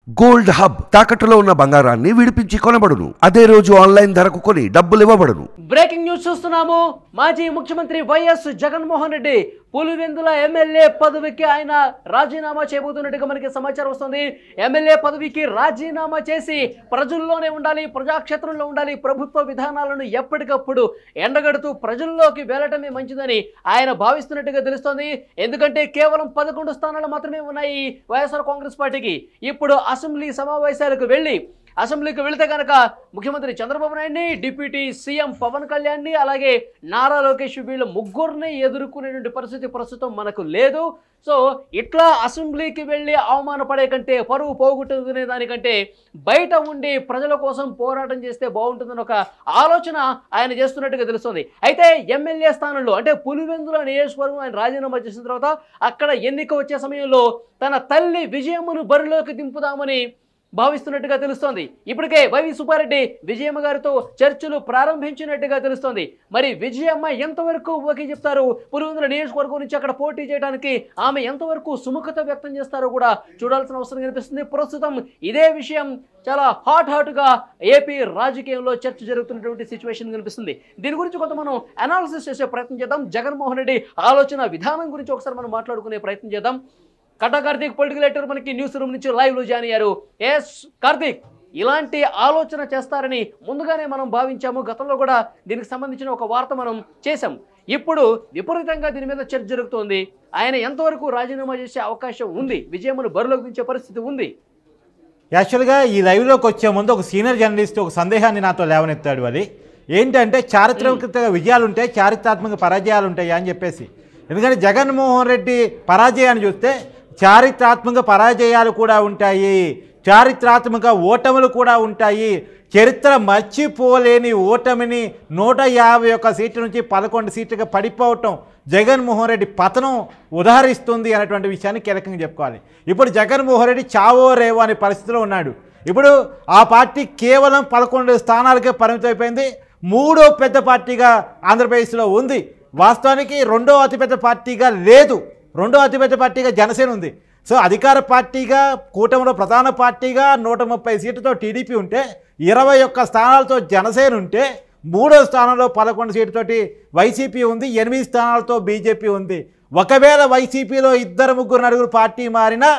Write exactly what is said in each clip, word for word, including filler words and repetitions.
Gold hub తాకట్టులో ఉన్న బంగారాన్ని విడిపించి కొనబడును. అదే రోజు ఆన్లైన్ ధరకు కొని డబ్బులు ఇవ్వబడును. బ్రేకింగ్ న్యూస్ చూస్తున్నాము. మాజీ ముఖ్యమంత్రి వైఎస్ జగన్మోహన్ రెడ్డి పులివెందుల ఎమ్మెల్యే పదవికి ఆయన రాజీనామా చేయబోతున్నట్టుగా మనకి సమాచారం వస్తుంది. ఎమ్మెల్యే పదవికి రాజీనామా చేసి ప్రజల్లోనే ఉండాలి, ప్రజాక్షేత్రంలో ఉండాలి, ప్రభుత్వ విధానాలను ఎప్పటికప్పుడు ఎండగడుతూ ప్రజల్లోకి వెళ్ళటమే మంచిదని ఆయన భావిస్తున్నట్టుగా తెలుస్తోంది. ఎందుకంటే కేవలం పదకొండు స్థానాలు మాత్రమే ఉన్నాయి వైఎస్ఆర్ కాంగ్రెస్ పార్టీకి. ఇప్పుడు అసెంబ్లీ సమావేశాలకు వెళ్ళి అసెంబ్లీకి వెళితే కనుక ముఖ్యమంత్రి చంద్రబాబు నాయుడిని, డిప్యూటీ సీఎం పవన్ కళ్యాణ్ని, అలాగే నారా లోకేష్ వీళ్ళ ముగ్గురిని ఎదుర్కొనేటువంటి పరిస్థితి ప్రస్తుతం మనకు లేదు. సో ఇట్లా అసెంబ్లీకి వెళ్ళి అవమానపడే కంటే, పరువు పోగొట్టుకునే దానికంటే బయట ఉండి ప్రజల కోసం పోరాటం చేస్తే బాగుంటుందని ఒక ఆలోచన ఆయన చేస్తున్నట్టుగా తెలుస్తుంది. అయితే ఎమ్మెల్యే స్థానంలో అంటే పులివెందుల నియోజకవర్గం ఆయన రాజీనామా చేసిన తర్వాత అక్కడ ఎన్నిక వచ్చే సమయంలో తన తల్లి విజయమ్మను బరిలోకి దింపుదామని భావిస్తున్నట్టుగా తెలుస్తోంది. ఇప్పటికే వైవి సుబ్బారెడ్డి విజయమ్మ గారితో చర్చలు ప్రారంభించినట్టుగా తెలుస్తోంది. మరి విజయమ్మ ఎంతవరకు ఓకే చెప్తారు, పులివెందుల నియోజకవర్గం నుంచి అక్కడ పోటీ చేయడానికి ఆమె ఎంతవరకు సుముఖత వ్యక్తం చేస్తారో కూడా చూడాల్సిన అవసరం కనిపిస్తుంది. ప్రస్తుతం ఇదే విషయం చాలా హాట్ హాట్గా ఏపీ రాజకీయంలో చర్చ జరుగుతున్నటువంటి సిచ్యువేషన్ కనిపిస్తుంది. దీని గురించి కొంత మనం అనాలిసిస్ చేసే ప్రయత్నం చేద్దాం. జగన్మోహన్ రెడ్డి ఆలోచన విధానం గురించి ఒకసారి మనం మాట్లాడుకునే ప్రయత్నం చేద్దాం. కటా కార్తీక్ పొలిటికల్ ఎడిటర్ మనకి న్యూస్ రూమ్ నుంచి లైవ్లో జాయిన్ అయ్యారు. ఎస్ కార్తీక్, ఇలాంటి ఆలోచన చేస్తారని ముందుగానే మనం భావించాము. గతంలో కూడా దీనికి సంబంధించిన ఒక వార్త మనం చేశాం. ఇప్పుడు విపరీతంగా దీని మీద చర్చ జరుగుతోంది. ఆయన ఎంతవరకు రాజీనామా చేసే అవకాశం ఉంది, విజయమ్మను బరిలోకి దించే పరిస్థితి ఉంది? యాక్చువల్గా ఈ లైవ్లోకి వచ్చే ముందు ఒక సీనియర్ జర్నలిస్ట్ ఒక సందేహాన్ని నాతో లేవనెత్తాడు. అది ఏంటంటే చారిత్రక విజయాలు ఉంటాయి, చారిత్రాత్మక పరాజయాలు ఉంటాయి అని చెప్పేసి. ఎందుకంటే జగన్మోహన్ రెడ్డి పరాజయాన్ని చూస్తే చారిత్రాత్మక పరాజయాలు కూడా ఉంటాయి, చారిత్రాత్మక ఓటములు కూడా ఉంటాయి. చరిత్ర మర్చిపోలేని ఓటమిని నూట యాభై ఒక్క సీట్ల నుంచి పదకొండు సీట్లుగా పడిపోవటం జగన్మోహన్ రెడ్డి పతనం ఉదాహరిస్తుంది అనేటువంటి విషయాన్ని కీలకంగా చెప్పుకోవాలి. ఇప్పుడు జగన్మోహన్ రెడ్డి చావో రేవో అనే పరిస్థితిలో ఉన్నాడు. ఇప్పుడు ఆ పార్టీ కేవలం పదకొండు స్థానాలకే పరిమితం అయిపోయింది. మూడో పెద్ద పార్టీగా ఆంధ్రప్రదేశ్లో ఉంది. వాస్తవానికి రెండో అతిపెద్ద పార్టీగా లేదు, రెండో అతిపెద్ద పార్టీగా జనసేన ఉంది. సో అధికార పార్టీగా కూటమిలో ప్రధాన పార్టీగా నూట ముప్పై సీట్లతో టీడీపీ ఉంటే, ఇరవై ఒక్క స్థానాలతో జనసేన ఉంటే, మూడో స్థానంలో పదకొండు సీట్లతోటి వైసీపీ ఉంది, ఎనిమిది స్థానాలతో బీజేపీ ఉంది. ఒకవేళ వైసీపీలో ఇద్దరు ముగ్గురు నలుగురు పార్టీ మారినా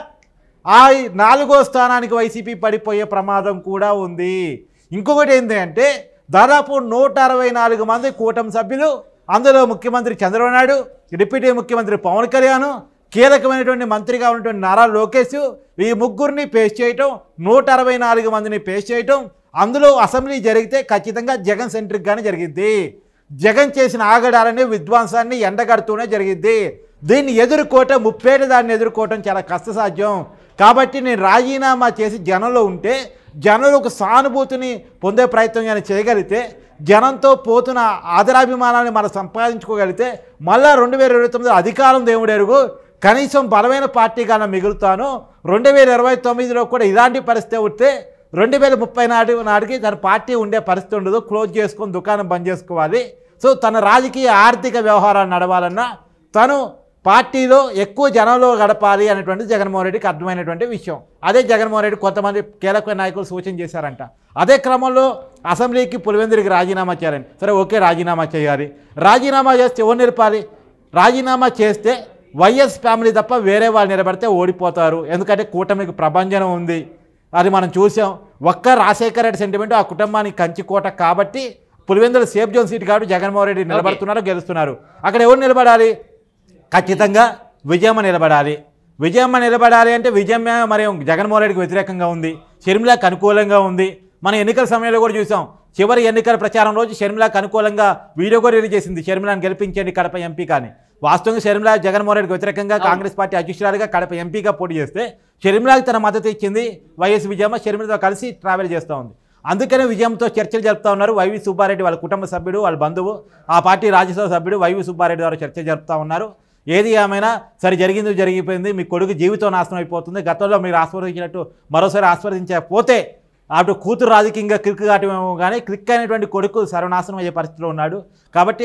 ఆ నాలుగో స్థానానికి వైసీపీ పడిపోయే ప్రమాదం కూడా ఉంది. ఇంకొకటి ఏంటి అంటే దాదాపు నూట అరవై నాలుగు మంది కూటమి సభ్యులు, అందులో ముఖ్యమంత్రి చంద్రబాబు నాయుడు, డిప్యూటీ ముఖ్యమంత్రి పవన్ కళ్యాణ్, కీలకమైనటువంటి మంత్రిగా ఉన్నటువంటి నారా లోకేష్, ఈ ముగ్గురిని పేస్ చేయటం, నూట అరవై నాలుగు మందిని పేస్ చేయటం, అందులో అసెంబ్లీ జరిగితే ఖచ్చితంగా జగన్ సెంట్రిక్గానే జరిగిద్ది. జగన్ చేసిన ఆగడాలని విధ్వంసాన్ని ఎండగడుతూనే జరిగిద్ది. దీన్ని ఎదుర్కోవటం, ముప్పేట దాన్ని ఎదుర్కోవటం చాలా కష్టసాధ్యం. కాబట్టి నేను రాజీనామా చేసి జనంలో ఉంటే జనంలో సానుభూతిని పొందే ప్రయత్నం కానీ చేయగలిగితే, జనంతో పోతున్న ఆదరాభిమానాన్ని మనం సంపాదించుకోగలిగితే మళ్ళా రెండు వేల ఇరవై తొమ్మిదిలో అధికారం దేవుడు ఎరుగు, కనీసం బలమైన పార్టీగా మిగులుతాను. రెండు వేల ఇరవై తొమ్మిదిలో కూడా ఇలాంటి పరిస్థితి ఉంటే రెండు వేల ముప్పై నాటి నాటికి తన పార్టీ ఉండే పరిస్థితి ఉండదు, క్లోజ్ చేసుకొని దుకాణం బంద్ చేసుకోవాలి. సో తన రాజకీయ ఆర్థిక వ్యవహారాలు నడవాలన్నా తను పార్టీలో ఎక్కువ జనంలో గడపాలి అనేటువంటిది జగన్మోహన్ రెడ్డికి అర్థమైనటువంటి విషయం. అదే జగన్మోహన్ రెడ్డి కొంతమంది కీలక నాయకులు సూచన చేశారంట. అదే క్రమంలో అసెంబ్లీకి పులివెందులకి రాజీనామా చేయాలని, సరే ఓకే రాజీనామా చేయాలి. రాజీనామా చేస్తే ఎవరు నిలపాలి? రాజీనామా చేస్తే వైఎస్ ఫ్యామిలీ తప్ప వేరే వాళ్ళు నిలబడితే ఓడిపోతారు. ఎందుకంటే కూటమికి ప్రభంజనం ఉంది, అది మనం చూసాం. ఒక్క రాజశేఖర రెడ్డి సెంటిమెంట్ ఆ కుటుంబానికి కంచికోట కాబట్టి పులివెందుల సేఫ్ జోన్ సీట్ కాబట్టి జగన్మోహన్ రెడ్డి నిలబడుతున్నారు, గెలుస్తున్నారు. అక్కడ ఎవరు నిలబడాలి? ఖచ్చితంగా విజయమ్మ నిలబడాలి. విజయమ్మ నిలబడాలి అంటే విజయమ్మ మరి జగన్మోహన్ రెడ్డికి వ్యతిరేకంగా ఉంది, షర్మిలాకి అనుకూలంగా ఉంది. మన ఎన్నికల సమయంలో కూడా చూసాం. చివరి ఎన్నికల ప్రచారం రోజు షర్మిలాకి అనుకూలంగా వీడియో కూడా రిలీజ్ చేసింది, షర్మిలాని గెలిపించండి కడప ఎంపీ కానీ. వాస్తవంగా షర్మిలా జగన్మోహన్ రెడ్డికి వ్యతిరేకంగా కాంగ్రెస్ పార్టీ అధ్యక్షురాలుగా కడప ఎంపీగా పోటీ చేస్తే షర్మిలాకి తన మద్దతు ఇచ్చింది వైఎస్ విజయమ్మ. షర్మిలతో కలిసి ట్రావెల్ చేస్తూ ఉంది. అందుకనే విజయంతో చర్చలు జరుపుతూ ఉన్నారు. వైవి సుబ్బారెడ్డి వాళ్ళ కుటుంబ సభ్యుడు, వాళ్ళ బంధువు, ఆ పార్టీ రాజ్యసభ సభ్యుడు వైవి సుబ్బారెడ్డి ద్వారా చర్చ జరుపుతూ ఉన్నారు. ఏది ఏమైనా సరే జరిగింది జరిగిపోయింది, మీ కొడుకు జీవితం నాశనం అయిపోతుంది. గతంలో మీరు ఆస్వాదించినట్టు మరోసారి ఆస్వాదించకపోతే అటు కూతురు రాజకీయంగా క్లిక్ కావటమేమో కానీ క్లిక్ అయినటువంటి కొడుకు సర్వనాశనం అయ్యే పరిస్థితిలో ఉన్నాడు. కాబట్టి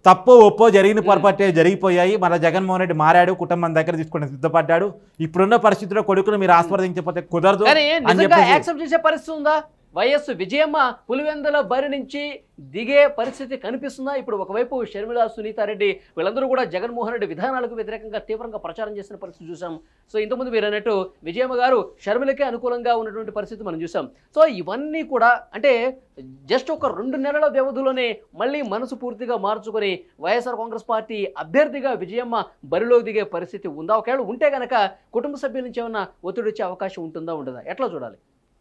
తప్పో ఒప్పో జరిగిన పొరపాటే జరిగిపోయాయి. మన జగన్మోహన్ రెడ్డి మారాడు, కుటుంబం దగ్గర తీసుకుని సిద్ధపడ్డాడు. ఇప్పుడున్న పరిస్థితిలో కొడుకును మీరు ఆస్వాదించకపోతే కుదరదు అని చెప్పేసి యాక్సెప్ట్ చేసే పరిస్థితి ఉందా? వైఎస్ విజయమ్మ పులివెందుల బరి నుంచి దిగే పరిస్థితి కనిపిస్తుందా? ఇప్పుడు ఒకవైపు షర్మిల, సునీతారెడ్డి వీళ్ళందరూ కూడా జగన్మోహన్ రెడ్డి విధానాలకు వ్యతిరేకంగా తీవ్రంగా ప్రచారం చేసిన పరిస్థితి చూసాం. సో ఇంతకుముందు మీరు అన్నట్టు విజయమ్మ గారు షర్మిలకే అనుకూలంగా ఉన్నటువంటి పరిస్థితి మనం చూసాం. సో ఇవన్నీ కూడా అంటే జస్ట్ ఒక రెండు నెలల వ్యవధిలోనే మళ్ళీ మనసు పూర్తిగా మార్చుకొని వైఎస్ఆర్ కాంగ్రెస్ పార్టీ అభ్యర్థిగా విజయమ్మ బరిలోకి దిగే పరిస్థితి ఉందా? ఒకవేళ ఉంటే కనుక కుటుంబ సభ్యుల నుంచి ఏమన్నా ఒత్తిడి వచ్చే అవకాశం ఉంటుందా ఉండదా? ఎట్లా చూడాలి?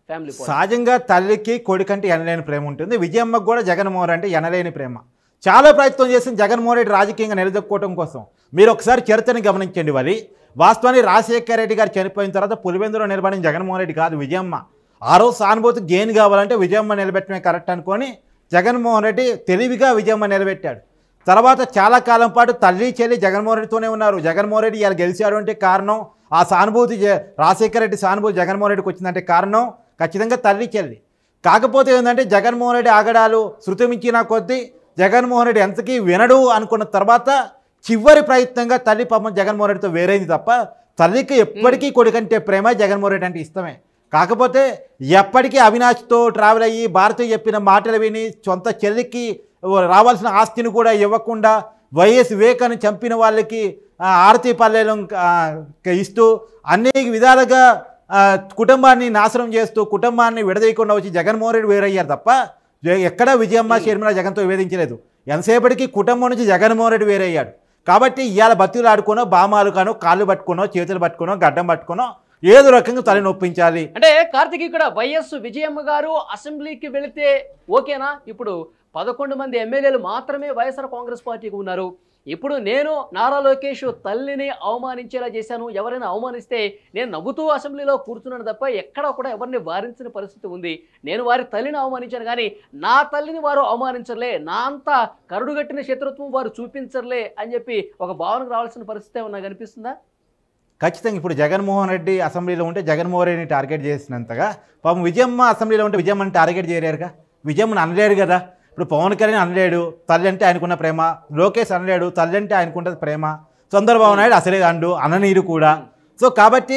సహజంగా తల్లికి కొడుకంటే ఎనలేని ప్రేమ ఉంటుంది. విజయమ్మకు కూడా జగన్మోహన్ రెడ్డి ఎనలేని ప్రేమ. చాలా ప్రయత్నం చేసిన జగన్మోహన్ రెడ్డి రాజకీయంగా నిలదొక్కుకోవడం కోసం. మీరు ఒకసారి చరిత్రని గమనించండి. మరి వాస్తవానికి రాజశేఖర రెడ్డి గారు చనిపోయిన తర్వాత పులివెందులో నిలబడిన జగన్మోహన్ రెడ్డి కాదు, విజయమ్మ. ఆ రోజు సానుభూతి గెయిన్ కావాలంటే విజయమ్మ నిలబెట్టడమే కరెక్ట్ అనుకొని జగన్మోహన్ రెడ్డి తెలివిగా విజయమ్మ నిలబెట్టాడు. తర్వాత చాలా కాలం పాటు తల్లి చెల్లి జగన్మోహన్ రెడ్డితోనే ఉన్నారు. జగన్మోహన్ రెడ్డి ఇలా గెలిచాడు అంటే కారణం ఆ సానుభూతి, రాజశేఖర రెడ్డి సానుభూతి జగన్మోహన్ రెడ్డికి వచ్చిందంటే కారణం ఖచ్చితంగా తల్లి చెల్లి. కాకపోతే ఏంటంటే జగన్మోహన్ రెడ్డి ఆగడాలు శృతి మించిన కొద్దీ జగన్మోహన్ రెడ్డి ఎంతకీ వినడు అనుకున్న తర్వాత చివరి ప్రయత్నంగా తల్లి పాపం జగన్మోహన్ రెడ్డితో వేరైంది తప్ప తల్లికి ఎప్పటికీ కొడుకంటే ప్రేమ, జగన్మోహన్ రెడ్డి అంటే ఇష్టమే. కాకపోతే ఎప్పటికీ అవినాష్తో ట్రావెల్ అయ్యి భారతి చెప్పిన మాటలు విని సొంత చెల్లికి రావాల్సిన ఆస్తిని కూడా ఇవ్వకుండా వైఎస్ వివేకాన్ని చంపిన వాళ్ళకి ఆరతి పల్లెలు ఇస్తూ అన్ని విధాలుగా కుటుంబాన్ని నాశనం చేస్తూ కుటుంబాన్ని విడదీయకుండా వచ్చి జగన్మోహన్ రెడ్డి వేరయ్యారు తప్ప ఎక్కడా విజయమ్మ షర్మిల జగన్తో వివేదించలేదు. ఎంతసేపటికి కుటుంబం నుంచి జగన్మోహన్ రెడ్డి వేరయ్యాడు. కాబట్టి ఇవాళ బతులు ఆడుకునో, బామాలు కానో, కాళ్ళు పట్టుకునో, చేతులు పట్టుకునో, గడ్డం పట్టుకునో ఏదో రకంగా తల నొప్పించాలి. అంటే కార్తీక్ ఇక్కడ వైఎస్ విజయమ్మ గారు అసెంబ్లీకి వెళితే ఓకేనా? ఇప్పుడు పదకొండు మంది ఎమ్మెల్యేలు మాత్రమే వైఎస్ఆర్ కాంగ్రెస్ పార్టీకి ఉన్నారు. ఇప్పుడు నేను నారా లోకేష్ తల్లిని అవమానించేలా చేశాను, ఎవరైనా అవమానిస్తే నేను నవ్వుతూ అసెంబ్లీలో కూర్చున్నాను తప్ప ఎక్కడ కూడా ఎవరిని వారించిన పరిస్థితి ఉంది. నేను వారి తల్లిని అవమానించాను కానీ నా తల్లిని వారు అవమానించర్లే, నా అంతా కరుడుగట్టిన శత్రుత్వం వారు చూపించర్లే అని చెప్పి ఒక భావనకు రావాల్సిన పరిస్థితి ఏమన్నా కనిపిస్తుందా? ఖచ్చితంగా ఇప్పుడు జగన్మోహన్ రెడ్డి అసెంబ్లీలో ఉంటే జగన్మోహన్ రెడ్డిని టార్గెట్ చేసినంతగా పాపం విజయమ్మ అసెంబ్లీలో ఉంటే విజయమ్మని టార్గెట్ చేయలేరుగా, విజయమ్మని అనలేడు కదా. ఇప్పుడు పవన్ కళ్యాణ్ అనలేడు, తల్లి అంటే ఆయనకున్న ప్రేమ. లోకేష్ అనలేడు, తల్లి అంటే ఆయనకున్న ప్రేమ. చంద్రబాబు నాయుడు అసలే అండు అననీరు కూడా. సో కాబట్టి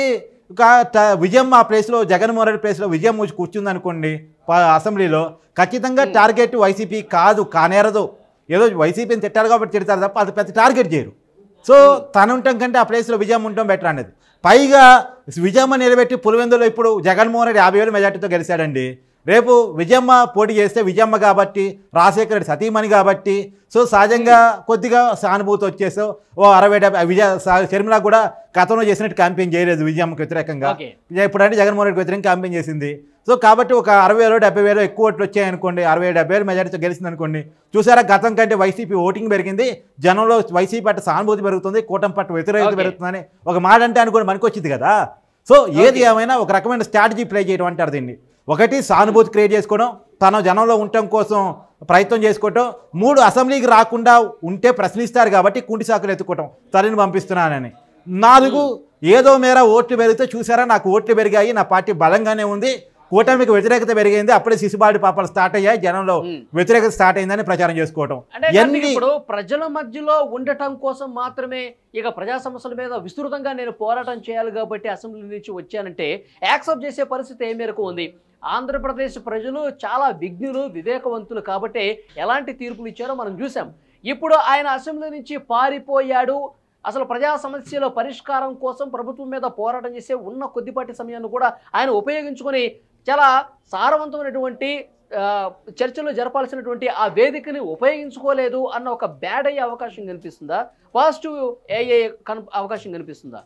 విజయమ్మ ఆ ప్లేస్లో, జగన్మోహన్ రెడ్డి ప్లేస్లో విజయమ్మ వచ్చి కూర్చుంది అనుకోండి అసెంబ్లీలో, ఖచ్చితంగా టార్గెట్ వైసీపీ కాదు, కానేరదు. ఏదో వైసీపీని తిట్టారు కాబట్టి తిడతారు తప్ప అది పెద్ద టార్గెట్ చేయరు. సో తను ఉండటం కంటే ఆ ప్లేస్లో విజయమ్మ ఉండటం బెటర్ అనేది. పైగా విజయమ్మ నిలబెట్టి పులివెందులో ఇప్పుడు జగన్మోహన్ రెడ్డి యాభై వేలు మెజార్టీతో గెలిచాడండి. రేపు విజయమ్మ పోటీ చేస్తే విజయమ్మ కాబట్టి, రాజశేఖర రెడ్డి సతీమణి కాబట్టి, సో సహజంగా కొద్దిగా సానుభూతి వచ్చేసావు. ఓ అరవై డెబ్బై విజయ షర్మిల కూడా గతంలో చేసినట్టు క్యాంపెయిన్ చేయలేదు విజయమ్మకి వ్యతిరేకంగా. ఇప్పుడంటే జగన్మోహన్ రెడ్డి వ్యతిరేకంగా క్యాంపెయిన్ చేసింది. సో కాబట్టి ఒక అరవై వేలు డెబ్బై వేలు ఎక్కువ ఓట్లు వచ్చాయనుకోండి, అరవై డెబ్బై వేలు మెజారిటీతో గెలిచింది అనుకోండి. చూసారా గతం కంటే వైసీపీ ఓటింగ్ పెరిగింది, జనంలో వైసీపీ పట్ల సానుభూతి పెరుగుతుంది, కూటమి పట్ల వ్యతిరేకత పెరుగుతుందని ఒక మాట అంటే అనుకోండి మనకు వచ్చింది కదా. సో ఏది ఏమైనా ఒక రకమైన స్ట్రాటజీ ప్లే చేయడం అంటారు దీన్ని. ఒకటి సానుభూతి క్రియేట్ చేసుకోవడం, తన జనంలో ఉండటం కోసం ప్రయత్నం చేసుకోవటం. మూడు అసెంబ్లీకి రాకుండా ఉంటే ప్రశ్నిస్తారు కాబట్టి కుంటి సాకులు ఎత్తుకోవటం, తల్లిని పంపిస్తున్నానని. నాలుగు ఏదో మేర ఓట్లు పెరిగితే చూసారా నాకు ఓట్లు పెరిగాయి, నా పార్టీ బలంగానే ఉంది, కూటమికి వ్యతిరేకత పెరిగింది, అప్పుడే శిశుబాడి పాపాలు స్టార్ట్ అయ్యాయి, జనంలో వ్యతిరేకత స్టార్ట్ అయిందని ప్రచారం చేసుకోవటం. ఇప్పుడు ప్రజల మధ్యలో ఉండటం కోసం మాత్రమే ఇక ప్రజా సమస్యల మీద విస్తృతంగా నేను పోరాటం చేయాలి కాబట్టి అసెంబ్లీ నుంచి వచ్చానంటే యాక్సెప్ట్ చేసే పరిస్థితి ఏ మేరకు ఉంది? ఆంధ్రప్రదేశ్ ప్రజలు చాలా విజ్ఞులు, వివేకవంతులు కాబట్టి ఎలాంటి తీర్పులు ఇచ్చారో మనం చూసాం. ఇప్పుడు ఆయన అసెంబ్లీ నుంచి పారిపోయాడు, అసలు ప్రజా సమస్యల పరిష్కారం కోసం ప్రభుత్వం మీద పోరాటం చేసే ఉన్న కొద్దిపాటి సమయాన్ని కూడా ఆయన ఉపయోగించుకొని చాలా సారవంతమైనటువంటి చర్చలు జరపాల్సినటువంటి ఆ వేదికని ఉపయోగించుకోలేదు అన్న ఒక బ్యాడ్ అయ్యే అవకాశం కనిపిస్తుందా? పాజిటివ్ అయ్యే అవకాశం కనిపిస్తుందా?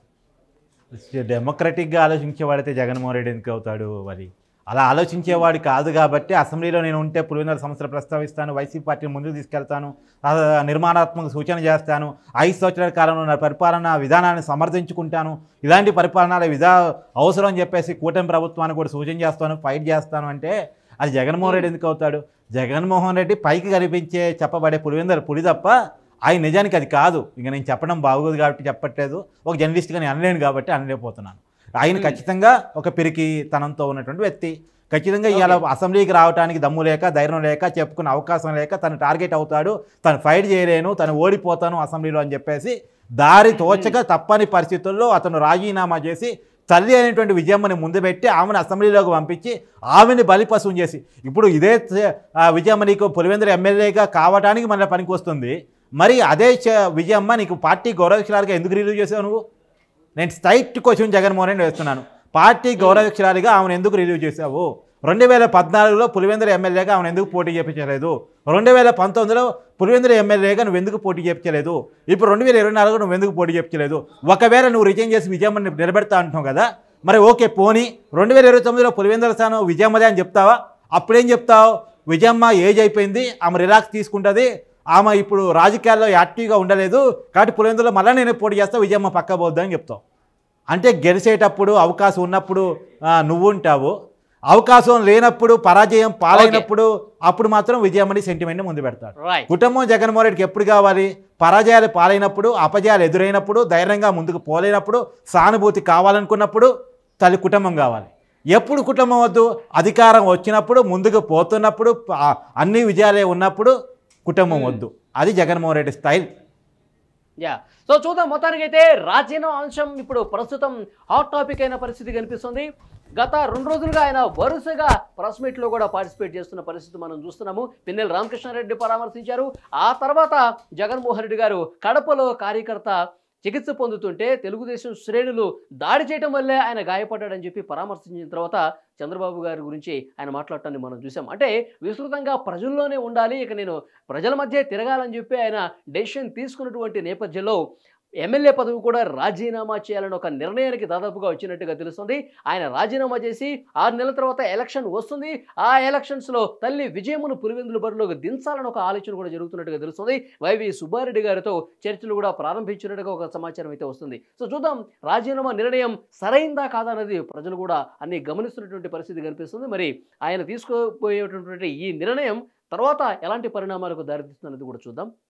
డెమోక్రటిక్గా ఆలోచించేవాడైతే జగన్మోహన్ రెడ్డి ఎందుకు అవుతాడు? మరి అలా ఆలోచించేవాడు కాదు కాబట్టి అసెంబ్లీలో నేను ఉంటే పులివెందుల సమస్యలు ప్రస్తావిస్తాను, వైసీపీ పార్టీని ముందుకు తీసుకెళ్తాను, నిర్మాణాత్మక సూచన చేస్తాను, ఐదు సంవత్సరాల కాలంలో నా పరిపాలన విధానాన్ని సమర్థించుకుంటాను, ఇలాంటి పరిపాలన విధా అవసరం అని చెప్పేసి కూటమి ప్రభుత్వాన్ని కూడా సూచన చేస్తాను, ఫైట్ చేస్తాను అంటే అది జగన్మోహన్ రెడ్డి ఎందుకు అవుతాడు? జగన్మోహన్ రెడ్డి పైకి కనిపించే చెప్పబడే పులివెందుల పులి తప్ప ఆయన నిజానికి అది కాదు. ఇంకా నేను చెప్పడం బాగోదు కాబట్టి చెప్పట్లేదు, ఒక జర్నలిస్ట్గా నేను అనలేను కాబట్టి అనలేకపోతున్నాను. ఆయన ఖచ్చితంగా ఒక పిరికి తనంతో ఉన్నటువంటి వ్యక్తి. ఖచ్చితంగా ఇవాళ అసెంబ్లీకి రావడానికి దమ్ము లేక ధైర్యం లేక చెప్పుకునే అవకాశం లేక తను టార్గెట్ అవుతాడు, తను ఫైట్ చేయలేను, తను ఓడిపోతాను అసెంబ్లీలో అని చెప్పేసి దారి తోచక తప్పని పరిస్థితుల్లో అతను రాజీనామా చేసి తల్లి అయినటువంటి విజయమ్మని ముందు పెట్టి ఆమెను అసెంబ్లీలోకి పంపించి ఆమెని బలిపశువు చేసి ఇప్పుడు ఇదే విజయమ్మ నీకు పులివెందుల ఎమ్మెల్యేగా కావడానికి మన పనికి వస్తుంది. మరి అదే విజయమ్మ నీకు పార్టీ గౌరవక్షరాలుగా ఎందుకు రిలీవ్ చేసావు నువ్వు? నేను స్ట్రైట్ క్వశ్చన్ జగన్మోహన్ రెడ్డి వేస్తున్నాను. పార్టీ గౌరవక్షరాలుగా ఆమెను ఎందుకు రిలీవ్ చేసావు? రెండు వేల పద్నాలుగులో పులివెందుల ఎమ్మెల్యేగా ఆమెను ఎందుకు పోటీ చేయించలేదు? రెండు వేల పంతొమ్మిదిలో పులివెందుల ఎమ్మెల్యేగా నువ్వు ఎందుకు పోటీ చేయించలేదు? ఇప్పుడు రెండు వేల ఇరవై నాలుగులో నువ్వు ఎందుకు పోటీ చేయించలేదు? ఒకవేళ నువ్వు రిజైన్ చేసి విజయమ్మని నిలబెడతా అంటున్నావు కదా, మరి ఓకే పోనీ రెండు వేల ఇరవై తొమ్మిదిలో పులివెందుల స్థానం విజయమ్మదే అని చెప్తావా? అప్పుడేం చెప్తావు? విజయమ్మ ఏజ్ అయిపోయింది, ఆమె రిలాక్స్ తీసుకుంటుంది, ఆమె ఇప్పుడు రాజకీయాల్లో యాక్టివ్గా ఉండలేదు కాబట్టి పులివెందులో మళ్ళీ నేను పోటీ చేస్తా, విజయమ్మ పక్క పోద్దు అని చెప్తావు. అంటే గెలిచేటప్పుడు అవకాశం ఉన్నప్పుడు నువ్వు ఉంటావు, అవకాశం లేనప్పుడు పరాజయం పాలైనప్పుడు అప్పుడు మాత్రం విజయమ్మని సెంటిమెంట్ని ముందు పెడతాడు. కుటుంబం జగన్మోహన్ రెడ్డికి ఎప్పుడు కావాలి? పరాజయాలు పాలైనప్పుడు, అపజయాలు ఎదురైనప్పుడు, ధైర్యంగా ముందుకు పోలేనప్పుడు, సానుభూతి కావాలనుకున్నప్పుడు తల్లి కుటుంబం కావాలి. ఎప్పుడు కుటుంబం వద్దు? అధికారం వచ్చినప్పుడు, ముందుకు పోతున్నప్పుడు, అన్ని విజయాలే ఉన్నప్పుడు కుటుంబం వద్దు. అది Jaganmohan Reddy style. Yeah so చూద్దాం. మొత్తానికి అయితే రాజీనామా అంశం ఇప్పుడు ప్రస్తుతం హాట్ టాపిక్ అయిన పరిస్థితి కనిపిస్తుంది. గత రెండు రోజులుగా ఆయన వరుసగా ప్రెస్ మీట్లో కూడా పార్టిసిపేట్ చేస్తున్న పరిస్థితి మనం చూస్తున్నాము. పిన్నెల రామకృష్ణారెడ్డి పరామర్శించారు. ఆ తర్వాత జగన్మోహన్ రెడ్డి గారు కడపలో కార్యకర్త చికిత్స పొందుతుంటే తెలుగుదేశం శ్రేణులు దాడి చేయడం వల్లే ఆయన గాయపడ్డాడని చెప్పి పరామర్శించిన తర్వాత చంద్రబాబు గారి గురించి ఆయన మాట్లాడటాన్ని మనం చూసాం. అంటే విస్తృతంగా ప్రజల్లోనే ఉండాలి, ఇక నేను ప్రజల మధ్య తిరగాలని చెప్పి ఆయన డెసిషన్ తీసుకున్నటువంటి నేపథ్యంలో ఎమ్మెల్యే పదవి కూడా రాజీనామా చేయాలని ఒక నిర్ణయానికి దాదాపుగా వచ్చినట్టుగా తెలుస్తుంది. ఆయన రాజీనామా చేసి ఆరు నెలల తర్వాత ఎలక్షన్ వస్తుంది. ఆ ఎలక్షన్స్లో తల్లి విజయమ్మను పులివెందుల బరిలోకి దించాలని ఒక ఆలోచన కూడా జరుగుతున్నట్టుగా తెలుస్తుంది. వైవి సుబ్బారెడ్డి గారితో చర్చలు కూడా ప్రారంభించినట్టుగా ఒక సమాచారం అయితే వస్తుంది. సో చూద్దాం, రాజీనామా నిర్ణయం సరైందా కాదా అనేది ప్రజలు కూడా అన్ని గమనిస్తున్నటువంటి పరిస్థితి కనిపిస్తుంది. మరి ఆయన తీసుకోబోయేటటువంటి ఈ నిర్ణయం తర్వాత ఎలాంటి పరిణామాలకు దారితీస్తుంది అనేది కూడా చూద్దాం.